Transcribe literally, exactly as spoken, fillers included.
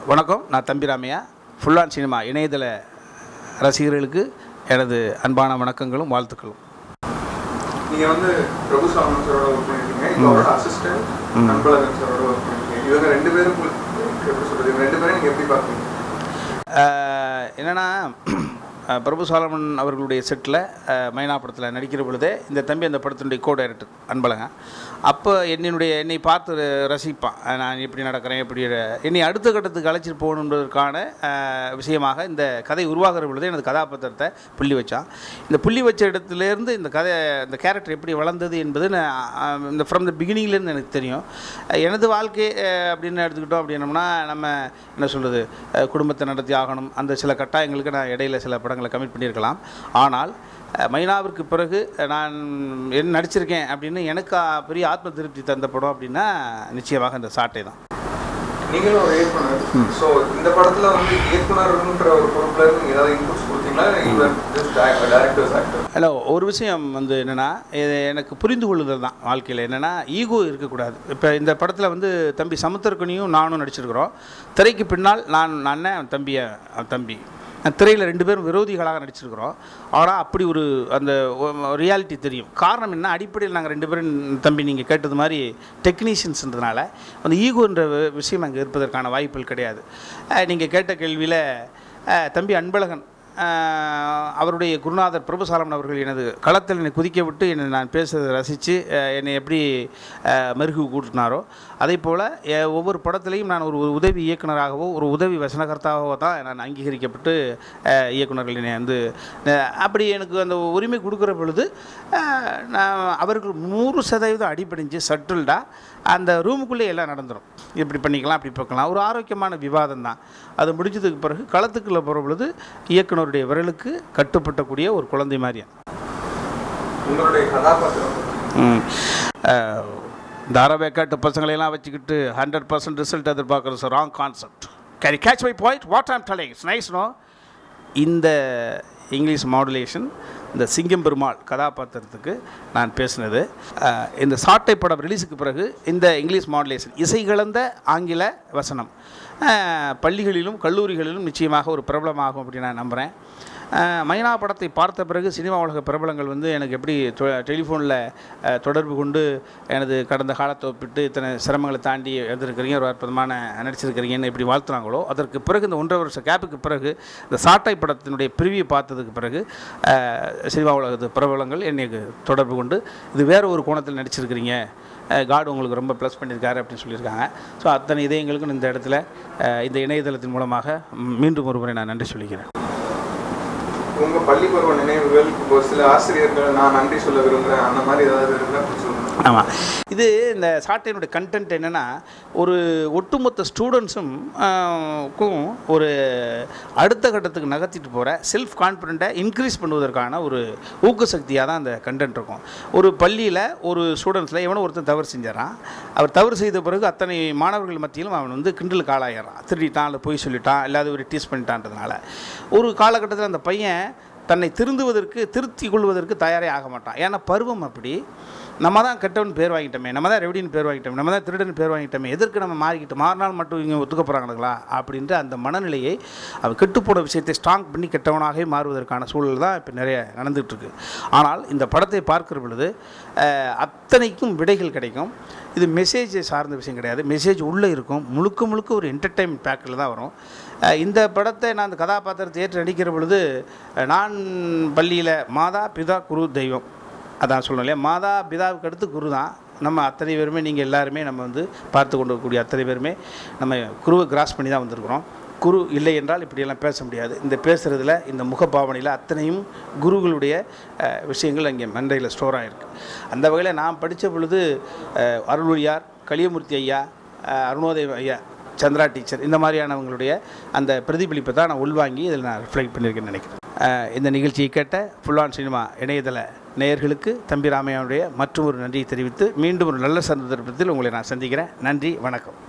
வணக்கம், நான் தம்பி ராமையா. ஃபுல் ஆன் சினிமா இணையதள ரசிகர்களுக்கு எனது அன்பான வணக்கங்களும் வாழ்த்துக்களும். நீங்கள் வந்து பிரபு சாலமன் சாரோட ஒர்க் பண்ணியிருக்கீங்க, இதோட அசிஸ்டன்ட் அன்பழகன் சாரோட ஒர்க் பண்ணியிருக்கீங்க. இவங்க ரெண்டு பேரும் எப்படி சொல்கிறது, இவங்க ரெண்டு பேரும் நீங்கள் எப்படி பார்க்குறீங்க? என்னென்னா, பிரபு சாலமன் அவர்களுடைய செட்டில் மைனா படத்தில் நடிக்கிற பொழுதே இந்த தம்பி அந்த படத்தினுடைய கோ டைரக்டர் அன்பழகன் அப்போ என்னுடைய என்னை பார்த்து ரசிப்பான். நான் எப்படி நடக்கிறேன், எப்படி என்னை அடுத்த கட்டத்துக்கு அழைச்சிட்டு போகணுன்றதுக்கான விஷயமாக இந்த கதை உருவாகிற பொழுதே எனது கதாபாத்திரத்தை புள்ளி வச்சான். இந்த புள்ளி வச்ச இடத்துலேருந்து இந்த கதை இந்த கேரக்டர் எப்படி வளர்ந்தது என்பது நான் இந்த ஃப்ரம் த பிகினிங்லேருந்து எனக்கு தெரியும். எனது வாழ்க்கை அப்படின்னு எடுத்துக்கிட்டோம் அப்படின்னோம்னா, நம்ம என்ன சொல்கிறது, குடும்பத்தை நடத்தி ஆகணும், அந்த சில கட்டாயங்களுக்கு நான் இடையில சில படங்களை கமிட் பண்ணியிருக்கலாம். ஆனால் மைனாவிற்கு பிறகு நான் என்ன நடிச்சிருக்கேன் அப்படின்னு எனக்கு பெரிய ஆத்ம திருப்தி தந்த படம் அப்படின்னா நிச்சயமாக இந்த சாட்டை தான். நீங்களும் ஒரு இயக்குனர், ஸோ இந்த படத்தில் வந்து இயக்குனர்ன்ற ஒரு பொறுப்பில் இருந்து ஏதாவது இன்புட்ஸ் கொடுத்தீங்களா? ஹலோ, ஒரு விஷயம் வந்து என்னென்னா, இது எனக்கு புரிந்து கொள்ளுதல் தான் வாழ்க்கையில். என்னென்னா, ஈகோ இருக்கக்கூடாது. இப்போ இந்த படத்தில் வந்து தம்பி சமுத்திரக்கனியும் நானும் நடிச்சிருக்கிறோம். திரைக்கு பின்னால் நான் அண்ணன் தம்பியை தம்பி திரையில் ரெண்டு பேரும் விரோதிகளாக நடிச்சிருக்கிறோம். ஆனால் அப்படி ஒரு அந்த ரியாலிட்டி தெரியும். காரணம் என்ன, அடிப்படையில் நாங்கள் ரெண்டு பேரும் தம்பி நீங்கள் கேட்டது மாதிரி டெக்னீஷியன்ஸ்ன்றதுனால அந்த ஈகோன்ற விஷயம் அங்கே இருப்பதற்கான வாய்ப்புகள் கிடையாது. நீங்கள் கேட்ட கேள்வியில் தம்பி அன்பழகன் அவருடைய குருநாதர் பிரபு சாலமன் அவர்கள் எனது களத்தில் என்னை குதிக்க விட்டு என்னை நான் பேசுறதை ரசித்து என்னை எப்படி மெருகு கூட்டினாரோ, அதே போல் ஒவ்வொரு படத்துலையும் நான் ஒரு உதவி இயக்குனராகவோ ஒரு உதவி வசனகர்த்தாகவோ தான் நான் அங்கீகரிக்கப்பட்டு இயக்குனர்கள் என்னை வந்து அப்படி எனக்கு அந்த உரிமை கொடுக்குற பொழுது நான் அவர்கள் நூறு சதவீதம் அடிப்படைஞ்சு சட்டில்டாக அந்த ரூமுக்குள்ளே எல்லாம் நடந்துடும். இப்படி பண்ணிக்கலாம், அப்படி பார்க்கலாம், ஒரு ஆரோக்கியமான விவாதம் தான். அது முடிஞ்சதுக்கு பிறகு களத்துக்குள்ளே போகிற பொழுது இயக்குனருடைய விரலுக்கு கட்டுப்பட்டக்கூடிய ஒரு குழந்தை மாதிரியா. உங்களுடைய கதாபாத்திரம் தாராபேக்காட்டு பசங்களையெல்லாம் வச்சுக்கிட்டு ஹண்ட்ரட் பர்சன்ட் ரிசல்ட் எதிர்பார்க்குறது wrong concept. Can you catch my point? What I'm telling it's nice no. இந்த இங்கிலீஷ் மாடுலேஷன் இந்த சிங்கம் பெருமாள் கதாபாத்திரத்துக்கு நான் பேசினது. இந்த சாட்டை படம் ரிலீஸுக்கு பிறகு இந்த இங்கிலீஷ் மாடுலேஷன் இசை கலந்த ஆங்கில வசனம் பள்ளிகளிலும் கல்லூரிகளிலும் நிச்சயமாக ஒரு பிரபலமாகும் அப்படின்னு நான் நம்புகிறேன். மைனா படத்தை பார்த்த பிறகு சினிமா உலக பிரபலங்கள் வந்து எனக்கு எப்படி டெலிஃபோனில் தொடர்பு கொண்டு எனது கடந்த காலத்தை ஒப்பிட்டு இத்தனை சிரமங்களை தாண்டி எழுந்திருக்கிறீங்க, ஒரு அற்புதமான நடிச்சிருக்கிறீங்கன்னு எப்படி வாழ்த்துனாங்களோ, அதற்கு பிறகு இந்த ஒன்றரை வருஷ கேப்புக்கு பிறகு இந்த சாட்டை படத்தினுடைய பிரிவியை பார்த்ததுக்கு பிறகு சினிமா உலகத்து பிரபலங்கள் என்னைக்கு தொடர்பு கொண்டு இது வேறு ஒரு கோணத்தில் நடிச்சிருக்கிறீங்க, காட் உங்களுக்கு ரொம்ப ப்ளஸ் பண்ணியிருக்காரு அப்படின்னு சொல்லியிருக்காங்க. ஸோ அத்தனை இதயங்களுக்கும் இந்த இடத்துல இந்த இணையதளத்தின் மூலமாக மீண்டும் ஒரு முறை நான் நன்றி சொல்லிக்கிறேன். உங்கள் பள்ளி பருவ நினைவுகள், ஒரு சில ஆசிரியர்கள் நான் நன்றி சொல்ல விரும்புகிறேன், அந்த மாதிரி ஏதாவது இருந்தால் சொல்லுங்கள். ஆமாம், இது இந்த சாட்டையினுடைய கண்டென்ட் என்னென்னா, ஒரு ஒட்டுமொத்த ஸ்டூடெண்ட்ஸும் ஒரு அடுத்த கட்டத்துக்கு நகர்த்திட்டு போகிற செல்ஃப் கான்ஃபிடென்ட்டை இன்க்ரீஸ் பண்ணுவதற்கான ஒரு ஊக்கசக்தியாக தான் அந்த கண்டென்ட் இருக்கும். ஒரு பள்ளியில் ஒரு ஸ்டூடெண்ட்ஸில் எவனோ ஒருத்தன் தவறு செஞ்சாரான். அவர் தவறு செய்த பிறகு அத்தனை மாணவர்கள் மத்தியிலும் அவன் வந்து கிண்டலுக்கு ஆளாயிடறான். திருடிட்டான், இல்லை பொய் சொல்லிட்டான், இல்லாத ஒரு டீஸ் பண்ணிட்டான்றதுனால ஒரு காலகட்டத்தில் அந்த பையன் தன்னை திருந்துவதற்கு திருத்தி கொள்வதற்கு தயாரே ஆக மாட்டான். ஏன்னா பருவம் அப்படி. நம்ம தான் கெட்டவன் பேர் வாங்கிட்டோமே, நம்ம தான் ரெவடின்னு பேர் வாங்கிட்டோமே, நம்ம தான் திருடன் பேர் வாங்கிட்டோமே, எதற்கு நம்ம மாறிக்கிட்டு மாறினால் மட்டும் இங்கே ஒத்துக்க போகிறாங்களா அப்படின்ற அந்த மனநிலையை அவன் கெட்டுப்போன விஷயத்தை ஸ்ட்ராங் பண்ணி கெட்டவனாகவே மாறுவதற்கான சூழல் தான் இப்போ நிறைய நடந்துகிட்ருக்கு. ஆனால் இந்த படத்தை பார்க்குற பொழுது அத்தனைக்கும் விடைகள் கிடைக்கும். இது மெசேஜை சார்ந்த விஷயம் கிடையாது, மெசேஜ் உள்ளே இருக்கும். முழுக்க முழுக்க ஒரு என்டர்டெயின்மெண்ட் பேக்கில் தான் வரும். இந்த படத்தை நான் அந்த கதாபாத்திரத்தை ஏற்று நடிக்கிற பொழுது நான் பள்ளியில் மாதா பிதா குரு தெய்வம் அதான் சொல்லணும் இல்லையா, மாதா பிதாவுக்கு அடுத்து குரு தான். நம்ம அத்தனை பேருமே நீங்கள் எல்லாருமே நம்ம வந்து பார்த்து கொண்டு வரக்கூடிய அத்தனை பேருமே நம்ம குருவை கிராஸ் பண்ணி தான் வந்திருக்கிறோம். குரு இல்லை என்றால் இப்படியெல்லாம் பேச முடியாது. இந்த பேசுகிறதுல இந்த முகபாவனையில் அத்தனையும் குருகளுடைய விஷயங்கள் அங்கே மண்டையில் ஸ்டோர் ஆகிருக்கு. அந்த வகையில் நான் படித்த பொழுது அருள்மொழியார், கலியமூர்த்தி ஐயா, அருணோதய ஐயா, சந்திரா டீச்சர், இந்த மாதிரியானவங்களுடைய அந்த பிரதிபலிப்பை தான் நான் உள்வாங்கி இதில் நான் ரிஃப்ளெக்ட் பண்ணியிருக்கேன்னு நினைக்கிறேன். இந்த நிகழ்ச்சியை கேட்ட ஃபுல் ஆன் சினிமா இணையதள நேயர்களுக்கு தம்பி ராமையாவுடைய மற்றும் ஒரு நன்றியை தெரிவித்து மீண்டும் ஒரு நல்ல சந்தர்ப்பத்தில் உங்களை நான் சந்திக்கிறேன். நன்றி, வணக்கம்.